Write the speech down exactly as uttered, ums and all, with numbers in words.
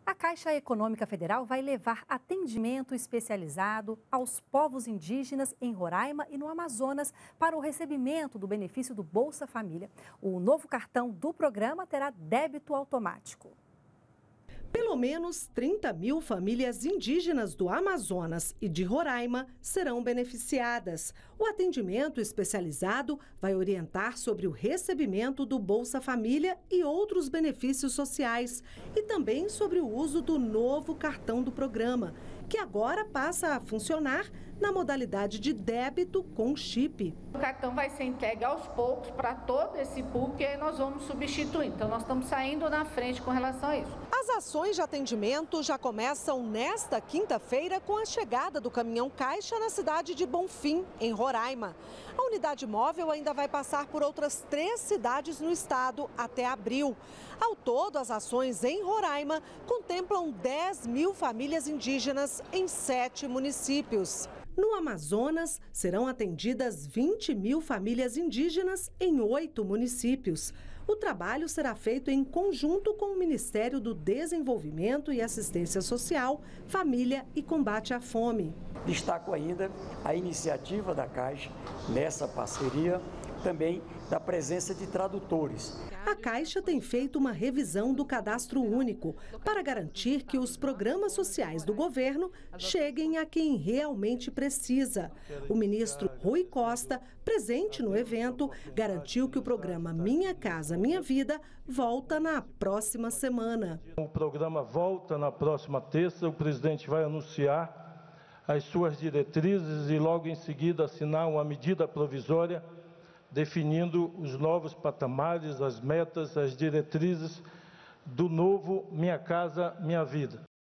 A Caixa Econômica Federal vai levar atendimento especializado aos povos indígenas em Roraima e no Amazonas para o recebimento do benefício do Bolsa Família. O novo cartão do programa terá débito automático. Pelo menos trinta mil famílias indígenas do Amazonas e de Roraima serão beneficiadas. O atendimento especializado vai orientar sobre o recebimento do Bolsa Família e outros benefícios sociais e também sobre o uso do novo cartão do programa, que agora passa a funcionar na modalidade de débito com chip. O cartão vai ser entregue aos poucos para todo esse público e aí nós vamos substituir. Então nós estamos saindo na frente com relação a isso. As ações de atendimento já começam nesta quinta-feira com a chegada do caminhão Caixa na cidade de Bonfim, em Roraima. A unidade móvel ainda vai passar por outras três cidades no estado até abril. Ao todo, as ações em Roraima contemplam dez mil famílias indígenas em sete municípios. No Amazonas, serão atendidas vinte mil famílias indígenas em oito municípios. O trabalho será feito em conjunto com o Ministério do Desenvolvimento e Assistência Social, Família e Combate à Fome. Destaco ainda a iniciativa da Caixa nessa parceria, também da presença de tradutores. A Caixa tem feito uma revisão do Cadastro Único para garantir que os programas sociais do governo cheguem a quem realmente precisa. O ministro Rui Costa, presente no evento, garantiu que o programa Minha Casa Minha Vida volta na próxima semana. O programa volta na próxima terça, o presidente vai anunciar as suas diretrizes e logo em seguida assinar uma medida provisória definindo os novos patamares, as metas, as diretrizes do novo Minha Casa Minha Vida.